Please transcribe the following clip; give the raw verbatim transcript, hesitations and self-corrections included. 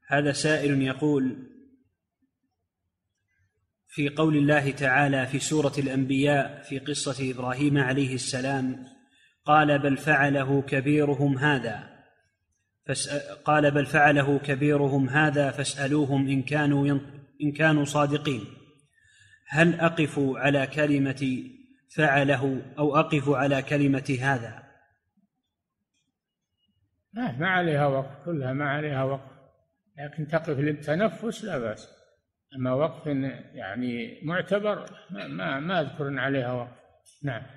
هذا سائل يقول: في قول الله تعالى في سورة الأنبياء في قصة إبراهيم عليه السلام قال بل فعله كبيرهم هذا قال بل فعله كبيرهم هذا فاسألوهم إن كانوا, إن كانوا صادقين، هل أقف على كلمة فعله أو أقف على كلمة هذا؟ ما, ما عليها وقف، كلها ما عليها وقف، لكن تقف للتنفس لا بأس. أما وقف يعني معتبر ما, ما, ما أذكر أن عليها وقف. نعم.